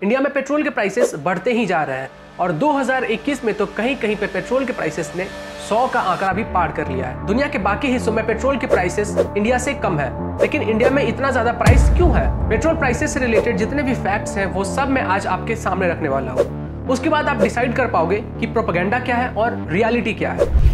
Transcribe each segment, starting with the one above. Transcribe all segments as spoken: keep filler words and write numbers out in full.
India में petrol के prices बढ़ते ही जा रहे हैं और दो हज़ार इक्कीस में तो कहीं कहीं पे पेट्रोल के प्राइसेस ने सौ का आंकड़ा भी पार कर लिया है। दुनिया के बाकी हिस्सों में पेट्रोल के प्राइसेस इंडिया से कम है, लेकिन इंडिया में इतना ज्यादा प्राइस क्यों है? पेट्रोल प्राइसेस से रिलेटेड जितने भी फैक्ट्स हैं वो सब मैं आज आपके सामने रखने वाला हूँ। उसके बाद आप डिसाइड कर पाओगे कि प्रोपेगेंडा क्या है और रियलिटी क्या है।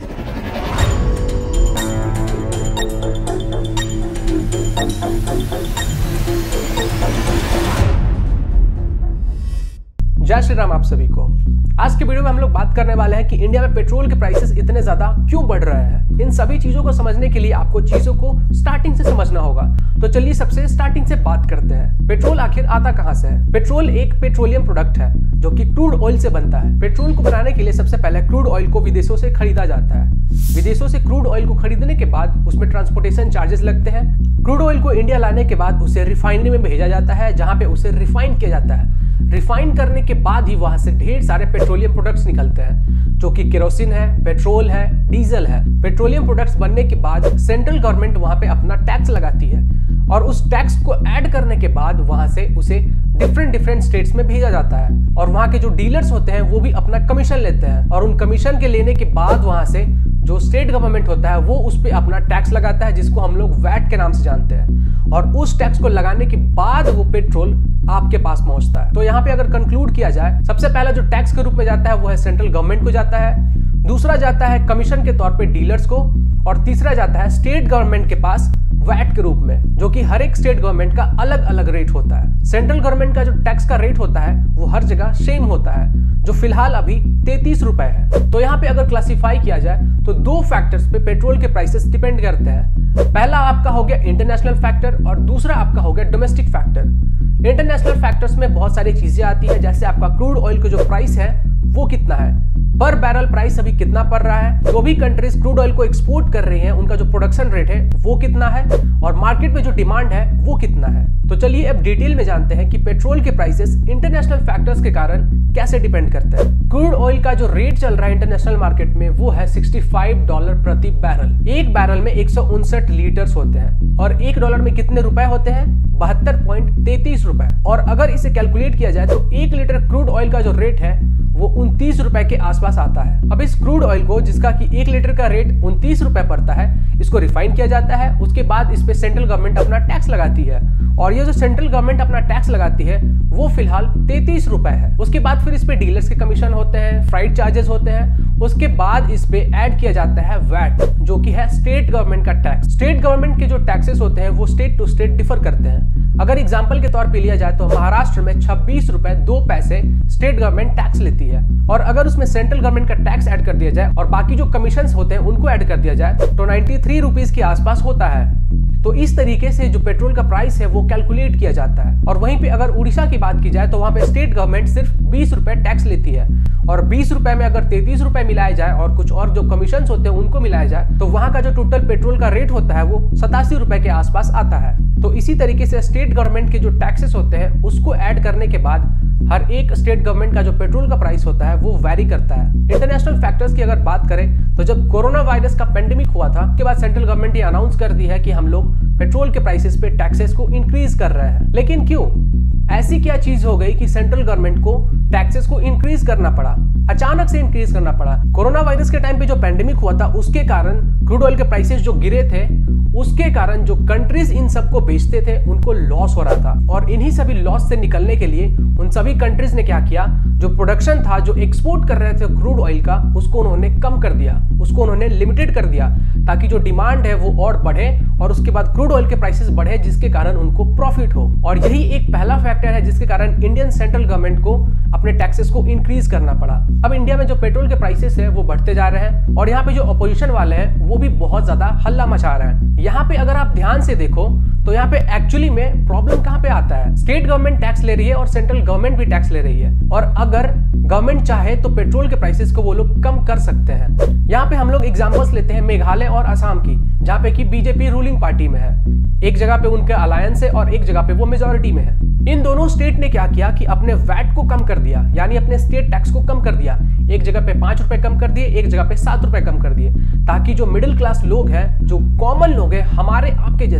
जय श्री राम आप सभी को। आज के वीडियो में हम लोग बात करने वाले हैं कि इंडिया में पेट्रोल के प्राइसेस इतने ज्यादा क्यों बढ़ रहे हैं। इन सभी चीजों को समझने के लिए आपको चीजों को स्टार्टिंग से समझना होगा। तो चलिए सबसे स्टार्टिंग से बात करते हैं। पेट्रोल आखिर आता कहां से है? पेट्रोल एक पेट्रोलियम प्रोडक्ट है जो कि क्रूड ऑयल से बनता है। पेट्रोल को बनाने के लिए सबसे पहले क्रूड ऑयल को विदेशों से खरीदा जाता है। विदेशों से क्रूड ऑयल को खरीदने के बाद उसमें ट्रांसपोर्टेशन चार्जेस लगते हैं। क्रूड ऑयल को इंडिया लाने के बाद उसे रिफाइनरी में भेजा जाता है, जहां पे उसे रिफाइन किया जाता है। रिफाइन करने के बाद ही वहां से ढेर सारे पेट्रोलियम प्रोडक्ट्स निकलते हैं, जो कि केरोसिन है, पेट्रोल है, डीजल है। पेट्रोलियम प्रोडक्ट्स बनने के बाद सेंट्रल गवर्नमेंट वहां पे अपना टैक्स लगाती है और उस टैक्स को ऐड करने के बाद वहां से उसे डिफरेंट डिफरेंट स्टेट्स में भेजा जाता है और वहां के जो डीलर्स होते हैं वो भी अपना कमीशन लेते हैं और उन कमीशन के लेने के बाद वहां से जो स्टेट गवर्नमेंट होता है वो उस पर अपना टैक्स लगाता है, जिसको हम लोग वैट के नाम से जानते हैं। और उस टैक्स को लगाने के बाद वो पेट्रोल आपके पास पहुंचता है। तो यहाँ पे अगर कंक्लूड किया जाए, सबसे पहला जो टैक्स के रूप में जाता है वो है सेंट्रल गवर्नमेंट को जाता है, दूसरा जाता है कमीशन के तौर पे डीलर्स को, और तीसरा जाता है स्टेट गवर्नमेंट के पास वैट के रूप में, जो कि हर एक स्टेट गवर्नमेंट का अलग अलग रेट होता है। सेंट्रल गवर्नमेंट का जो टैक्स का रेट होता है वो हर जगह सेम होता है, जो फिलहाल अभी तैंतीस रुपए है। तो यहाँ पे अगर क्लासिफाई किया जाए तो दो फैक्टर्स पे पेट्रोल के प्राइसेस डिपेंड करते हैं। पहला आपका हो गया इंटरनेशनल फैक्टर और दूसरा आपका हो गया डोमेस्टिक फैक्टर। इंटरनेशनल फैक्टर्स में बहुत सारी चीजें आती है, जैसे आपका क्रूड ऑयल का जो प्राइस है वो कितना है, पर बैरल प्राइस अभी कितना पड़ रहा है, जो भी कंट्रीज क्रूड ऑयल को एक्सपोर्ट कर रही हैं उनका जो प्रोडक्शन रेट है वो कितना है, और मार्केट में जो डिमांड है वो कितना है। तो चलिए अब डिटेल में जानते हैं कि पेट्रोल के प्राइसेस इंटरनेशनल फैक्टर्स के कारण कैसे डिपेंड करते हैं। क्रूड ऑयल का जो रेट चल रहा है इंटरनेशनल मार्केट में वो है पैंसठ डॉलर प्रति बैरल। एक बैरल में एक सौ उनसठ लीटर्स होते हैं और एक डॉलर में कितने रुपए होते हैं? बहत्तर पॉइंट तैतीस रुपए। और अगर इसे कैलकुलेट किया जाए तो एक लीटर क्रूड ऑयल का जो रेट है वो उनतीस रुपए के आसपास आता है। अब इस क्रूड ऑयल को, जिसका कि एक लीटर का रेट उनतीस रुपए पड़ता है, इसको रिफाइन किया जाता है। उसके बाद इस पे सेंट्रल गवर्नमेंट अपना टैक्स लगाती है और ये जो सेंट्रल गवर्नमेंट अपना टैक्स लगाती है वो फिलहाल तैतीस रुपए है। उसके बाद फिर इस पे डीलर्स के कमीशन होते हैं, फ्राइट चार्जेस होते हैं। उसके बाद इस पे ऐड किया जाता है वैट, जो कि है स्टेट गवर्नमेंट का टैक्स। स्टेट गवर्नमेंट के जो टैक्सेस होते हैं वो स्टेट टू स्टेट डिफर करते हैं। अगर एग्जांपल के तौर पे लिया जाए तो महाराष्ट्र में छब्बीस रुपए दो पैसे स्टेट गवर्नमेंट टैक्स लेती है, और अगर उसमें सेंट्रल गवर्नमेंट का टैक्स ऐड कर दिया जाए और बाकी जो कमीशंस होते हैं उनको ऐड कर दिया जाए तो तिरानवे रुपीस के आसपास होता है। तो इस तरीके से जो पेट्रोल का प्राइस है वो कैलकुलेट किया जाता है। और वहीं पे अगर उड़ीसा की बात की जाए तो वहां पे स्टेट गवर्नमेंट सिर्फ बीस रुपए टैक्स लेती है, और बीस रुपए में अगर तैतीस रुपए मिलाया जाए और कुछ और जो कमीशन होते हैं उनको मिलाया जाए तो वहां का जो टोटल पेट्रोल का रेट होता है वो सतासी रुपए के आसपास आता है। तो इसी तरीके से स्टेट गवर्नमेंट के जो टैक्सेस होते हैं उसको ऐड करने के बाद हर एक स्टेट गवर्नमेंट का जो पेट्रोल का प्राइस होता है वो वैरी करता है। इंटरनेशनल फैक्टर्स की अगर बात करें तो जब कोरोना वायरस का पेंडेमिक हुआ था उसके बाद सेंट्रल गवर्नमेंट ये अनाउंस कर दी है कि हम लोग पेट्रोल के प्राइसेस पे टैक्सेस को इंक्रीज कर रहे हैं। लेकिन क्यों? ऐसी क्या चीज हो गई कि सेंट्रल गवर्नमेंट को टैक्सेस को इंक्रीज करना पड़ा, अचानक से इंक्रीज करना पड़ा? कोरोना वायरस के टाइम पे जो पेंडेमिक हुआ था उसके कारण क्रूड ऑयल के प्राइसेस जो गिरे थे, उसके कारण जो कंट्रीज इन सबको बेचते थे उनको लॉस हो रहा था। और इन्हीं सभी लॉस से निकलने के लिए उन सभी कंट्रीज ने क्या किया, जो प्रोडक्शन था, जो एक्सपोर्ट कर रहे थे क्रूड ऑयल का, उसको उन्होंने कम कर दिया, उसको उन्होंने लिमिटेड कर दिया, ताकि जो डिमांड है वो और बढ़े और उसके बाद क्रूड ऑयल के प्राइसेस बढ़े, जिसके कारण उनको प्रॉफिट हो। और यही एक पहला फैक्टर है जिसके कारण इंडियन सेंट्रल गवर्नमेंट को अपने टैक्सेस को इंक्रीज करना पड़ा। अब इंडिया में जो पेट्रोल के प्राइसेस है वो बढ़ते जा रहे हैं और यहाँ पे जो अपोजिशन वाले हैं वो भी बहुत ज्यादा हल्ला मचा रहे हैं। यहाँ पे अगर आप ध्यान से देखो तो यहाँ पे एक्चुअली में प्रॉब्लम कहाँ पे आता है? स्टेट गवर्नमेंट टैक्स ले रही है और सेंट्रल गवर्नमेंट भी टैक्स ले रही है, और अगर गवर्नमेंट चाहे तो पेट्रोल के प्राइसेस को वो लोग कम कर सकते हैं। यहाँ पे हम लोग एग्जांपल्स लेते हैं मेघालय और असम की, जहाँ पे कि बीजेपी रूलिंग पार्टी में है। एक जगह पे उनके अलायंस है और एक जगह पे वो मेजोरिटी में है। इन दोनों स्टेट ने क्या किया कि अपने वैट को कम कर दिया, यानी अपने स्टेट टैक्स को कम कर दिया। एक जगह पे पांच रुपए कम कर दिए, एक जगह पे सात रुपए कम कर दिए, ताकि जो मिडिल क्लास लोग हैं, जो कॉमन लोग हैं, हमारे आपके जैसे,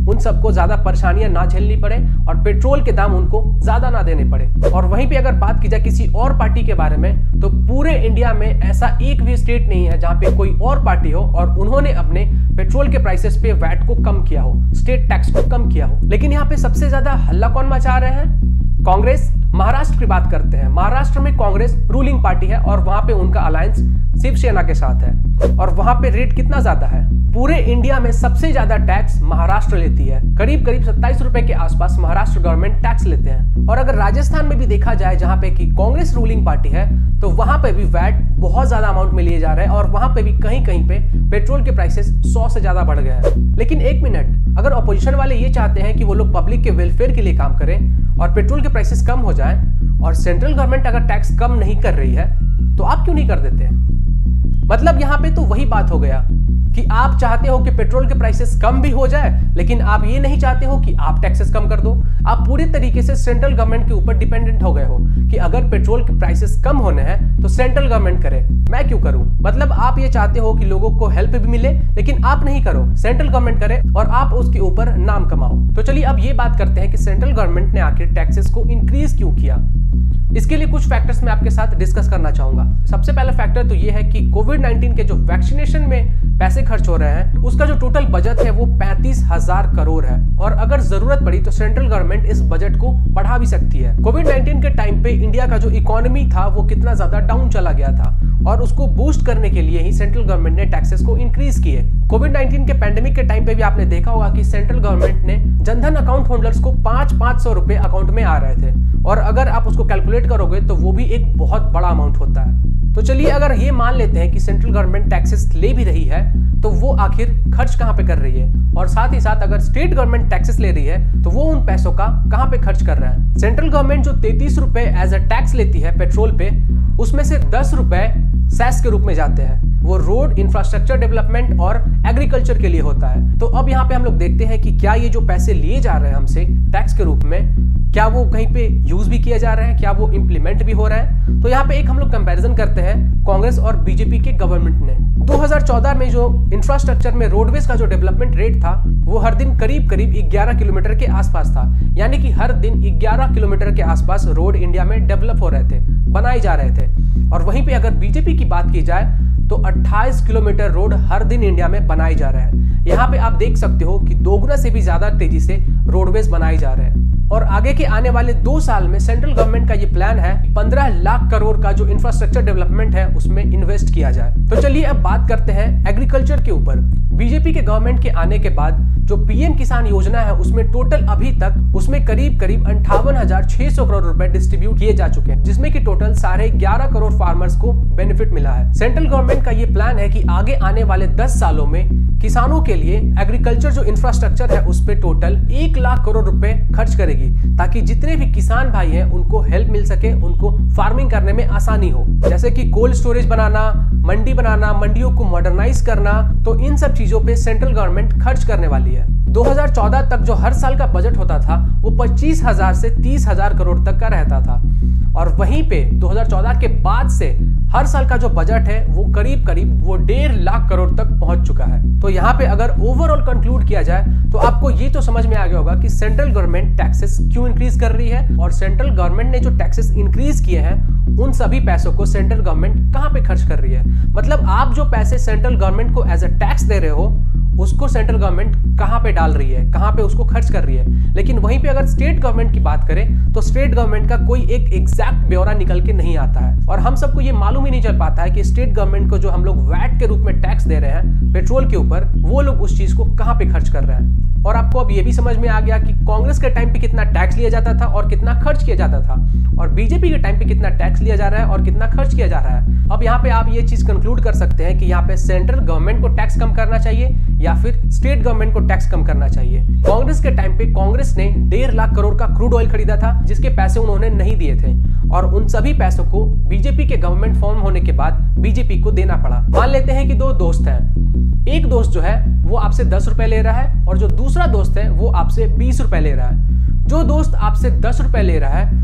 उन सबको ज्यादा परेशानियां ना झेलनी पड़े और पेट्रोल के दाम उनको ज्यादा ना देने पड़े। और वहीं पे अगर बात की जाए किसी और पार्टी के बारे में, तो पूरे इंडिया में ऐसा एक भी स्टेट नहीं है जहां पे कोई और पार्टी हो और उन्होंने अपने पेट्रोल के प्राइसेस पे वैट को कम किया हो, स्टेट टैक्स को कम किया हो। लेकिन यहाँ पे सबसे ज्यादा हल्ला कौन मचा रहे हैं? कांग्रेस। महाराष्ट्र की बात करते हैं। महाराष्ट्र में कांग्रेस रूलिंग पार्टी है और वहां पे उनका अलायंस शिवसेना के साथ है और वहां पे रेट कितना ज्यादा है? पूरे इंडिया में सबसे ज्यादा टैक्स महाराष्ट्र लेती है। करीब करीब सत्ताईस रुपए के आसपास महाराष्ट्र गवर्नमेंट टैक्स लेते हैं। और अगर राजस्थान में भी देखा जाए जहां पे कि कांग्रेस रूलिंग पार्टी है, तो वहां पे भी वैट बहुत ज्यादा अमाउंट में लिए जा रहे हैं और वहां पे भी कहीं कहीं पे पेट्रोल के प्राइसेस सौ से ज्यादा बढ़ गए हैं। लेकिन एक मिनट, अगर ऑपोजिशन वाले ये चाहते हैं कि वो लोग पब्लिक के वेलफेयर के लिए काम करें और पेट्रोल के प्राइसेस कम हो जाए और सेंट्रल गवर्नमेंट अगर टैक्स कम नहीं कर रही है, तो आप क्यों नहीं कर देते हैं? मतलब यहाँ पे तो वही बात हो गया कि आप चाहते हो कि पेट्रोल के प्राइसेस कम भी हो जाए, लेकिन आप ये नहीं चाहते हो कि आप टैक्सेस कम कर दो। आप पूरी तरीके से सेंट्रल गवर्नमेंट के ऊपर डिपेंडेंट हो गए हो कि अगर पेट्रोल के प्राइसेस कम होने हैं तो सेंट्रल गवर्नमेंट करे, मैं क्यों करूं? मतलब आप ये चाहते हो कि लोगों को हेल्प भी मिले, लेकिन आप नहीं करो, सेंट्रल गवर्नमेंट करे और आप उसके ऊपर नाम कमाओ। तो चलिए अब ये बात करते हैं कि सेंट्रल गवर्नमेंट ने आखिर टैक्सेस को इंक्रीज क्यों किया। इसके लिए कुछ फैक्टर्स मैं आपके साथ डिस्कस करना चाहूंगा। सबसे पहला फैक्टर तो ये है कि कोविड नाइनटीन के जो वैक्सीनेशन में पैसे खर्च हो रहे हैं, उसका जो टोटल बजट है वो पैंतीस हजार करोड़ है और अगर जरूरत पड़ी तो सेंट्रल गवर्नमेंट इस बजट को बढ़ा भी सकती है। कोविड नाइनटीन के टाइम पे इंडिया का जो इकोनॉमी था वो कितना ज्यादा डाउन चला गया था और उसको बूस्ट करने के लिए ही सेंट्रल गवर्नमेंट ने टैक्सेस को इंक्रीज किए। कोविड नाइनटीन के पैंडेमिक के टाइम पे भी आपने देखा होगा कि सेंट्रल गवर्नमेंट ने जनधन अकाउंट होल्डर्स को पांच पांच सौ रुपए अकाउंट में आ रहे थे और अगर आप उसको कैलकुलेट करोगे तो वो भी एक बहुत बड़ा अमाउंट होता है। तो चलिए अगर ये मान लेते हैं कि सेंट्रल गवर्नमेंट टैक्सेस ले भी रही है, तो वो आखिर खर्च कहां पे कर रही है? और साथ ही साथ अगर स्टेट गवर्नमेंट टैक्सेस ले रही है तो वो उन पैसों का कहां पे खर्च कर रहा है? सेंट्रल गवर्नमेंट जो तैंतीस रुपए एज अ टैक्स लेती है पेट्रोल पे, उसमें से दस रुपए सेस के रूप में जाते हैं। वो रोड इंफ्रास्ट्रक्चर डेवलपमेंट और एग्रीकल्चर के लिए होता है। तो अब यहाँ पे हम लोग देखते हैं कि क्या ये जो पैसे लिए जा रहे हैं हमसे टैक्स के रूप में, क्या वो कहीं पे यूज भी किया जा रहा है, क्या वो इंप्लीमेंट भी हो रहा है? तो यहाँ पे एक हम लोग कंपैरिजन करते हैं कांग्रेस और बीजेपी के गवर्नमेंट ने। दो हज़ार चौदह में जो इंफ्रास्ट्रक्चर में रोडवेज का जो डेवलपमेंट रेट था वो हर दिन करीब करीब ग्यारह किलोमीटर के आसपास था, यानी कि हर दिन ग्यारह किलोमीटर के आसपास रोड इंडिया में डेवलप हो रहे थे, बनाए जा रहे थे। और वहीं पे अगर बीजेपी की बात की जाए तो अट्ठाईस किलोमीटर रोड हर दिन इंडिया में बनाए जा रहे हैं। यहाँ पे आप देख सकते हो कि दोगुना से भी ज्यादा तेजी से रोडवेज बनाए जा रहे हैं। और आगे के आने वाले दो साल में सेंट्रल गवर्नमेंट का ये प्लान है पंद्रह लाख करोड़ का जो इंफ्रास्ट्रक्चर डेवलपमेंट है उसमें इन्वेस्ट किया जाए। तो चलिए अब बात करते हैं एग्रीकल्चर के ऊपर। बीजेपी के गवर्नमेंट के आने के बाद जो पीएम किसान योजना है उसमें टोटल अभी तक उसमें करीब करीब अंठावन हजार छह सौ करोड़ रुपए डिस्ट्रीब्यूट किए जा चुके हैं, जिसमें कि टोटल साढ़े ग्यारह करोड़ फार्मर्स को बेनिफिट मिला है। सेंट्रल गवर्नमेंट का ये प्लान है कि आगे आने वाले दस सालों में किसानों के लिए एग्रीकल्चर जो इंफ्रास्ट्रक्चर है उस पे टोटल एक लाख करोड़ रुपए खर्च करेगी, ताकि जितने भी किसान भाई हैं उनको हेल्प मिल सके, उनको फार्मिंग करने में आसानी हो। जैसे कि कोल्ड स्टोरेज बनाना, मंडी बनाना, मंडियों को मॉडर्नाइज करना, तो इन सब चीजों पे सेंट्रल गवर्नमेंट खर्च करने वाली है। दो हज़ार चौदह तक जो हर साल का बजट होता था वो पच्चीस हजार से तीस हजार करोड़ तक का रहता था और वहीं पे दो हज़ार चौदह के बाद से हर साल का जो बजट है वो करीब करीब वो डेढ़ लाख करोड़ तक पहुंच चुका है। तो यहाँ पे अगर ओवरऑल कंक्लूड किया जाए तो आपको ये तो समझ में आ गया होगा कि सेंट्रल गवर्नमेंट टैक्सेस क्यों इंक्रीज कर रही है और सेंट्रल गवर्नमेंट ने जो टैक्सेस इंक्रीज किए हैं उन सभी पैसों को सेंट्रल गवर्नमेंट कहाँ पे खर्च कर रही है। मतलब आप जो पैसे सेंट्रल गवर्नमेंट को एज अ टैक्स दे रहे हो उसको सेंट्रल गवर्नमेंट कहां पे डाल रही है, कहां पे उसको खर्च कर रही है। लेकिन वहीं पे अगर स्टेट गवर्नमेंट की बात करें तो स्टेट गवर्नमेंट का कोई एक एग्जैक्ट ब्यौरा निकल के नहीं आता है और हम सबको ये मालूम ही नहीं चल पाता है कि स्टेट गवर्नमेंट को जो हम लोग वैट के रूप में टैक्स दे रहे हैं पेट्रोल के ऊपर, वो लोग उस चीज को कहां पे खर्च कर रहे हैं। और आपको अब ये भी समझ में आ गया कि कांग्रेस के टाइम पे कितना टैक्स लिया जाता था और कितना खर्च किया जाता था और बीजेपी के टाइम पे कितना टैक्स लिया जा रहा है और कितना खर्च किया जा रहा है। अब यहाँ पे आप ये चीज कंक्लूड कर सकते हैं कि यहाँ पे सेंट्रल गवर्नमेंट को टैक्स कम करना चाहिए या फिर स्टेट गवर्नमेंट को टैक्स कम करना चाहिए। कांग्रेस के टाइम पे कांग्रेस ने डेढ़ लाख करोड़ का क्रूड ऑयल खरीदा था जिसके पैसे उन्होंने नहीं दिए थे और उन सभी पैसों को बीजेपी के गवर्नमेंट फॉर्म होने के बाद बीजेपी को देना पड़ा। मान लेते हैं कि दो दोस्त हैं, एक दोस्त जो है वो आपसे दस रुपए ले रहा है और जो दूसरा दोस्त है वो आपसे बीस रुपए ले रहा है। जो दोस्त आपसे दस रुपए ले रहा है वो आपको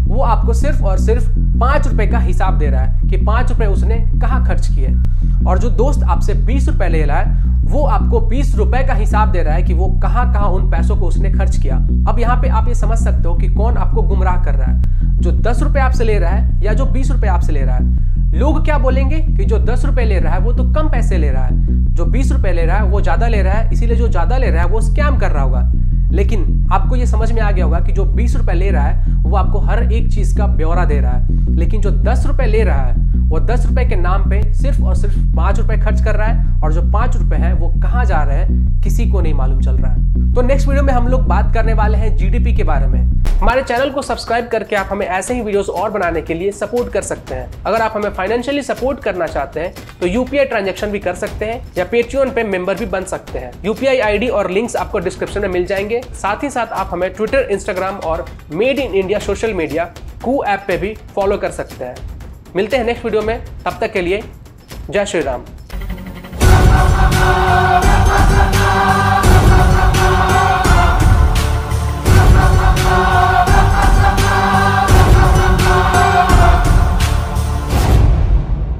आपको सिर्फ और सिर्फ पांच रुपए का हिसाब दे रहा है कि पांच रुपए उसने कहाँ खर्च किए। और जो दोस्त आपसे बीस रुपए ले रहा है वो आपको बीस रुपए का हिसाब दे रहा है कि वो कहाँ कहाँ उन पैसों को उसने खर्च किया। अब यहाँ पे आप ये समझ सकते हो कि कौन आपको गुमराह कर रहा है, जो दस रुपए आपसे ले रहा है या जो बीस रुपए आपसे ले रहा है। लोग क्या बोलेंगे कि जो दस रुपए ले रहा है वो तो कम पैसे ले रहा है, जो बीस रुपए ले रहा है वो ज्यादा ले रहा है, इसीलिए जो ज्यादा ले रहा है वो स्कैम कर रहा होगा। लेकिन आपको ये समझ में आ गया होगा कि जो बीस रुपए ले रहा है वो आपको हर एक चीज का ब्यौरा दे रहा है, लेकिन जो दस रुपए ले रहा है वो दस रुपए के नाम पे सिर्फ और सिर्फ पांच रुपए खर्च कर रहा है, और जो पांच रुपए हैं वो कहाँ जा रहे हैं किसी को नहीं मालूम चल रहा है। तो नेक्स्ट वीडियो में हम लोग बात करने वाले हैं जीडीपी के बारे में। हमारे चैनल को सब्सक्राइब करके आप हमें ऐसे ही वीडियोस और बनाने के लिए सपोर्ट कर सकते हैं। अगर आप हमें फाइनेंशियली सपोर्ट करना चाहते हैं तो यूपीआई ट्रांजैक्शन भी कर सकते हैं या पेट्रियन पे मेंबर भी बन सकते हैं। यूपीआई आईडी और लिंक्स आपको डिस्क्रिप्शन में मिल जाएंगे। साथ ही साथ आप हमें ट्विटर, इंस्टाग्राम और made in India social media Koo app पे भी फॉलो कर सकते हैं। मिलते हैं नेक्स्ट वीडियो में, तब तक के लिए जय श्री राम।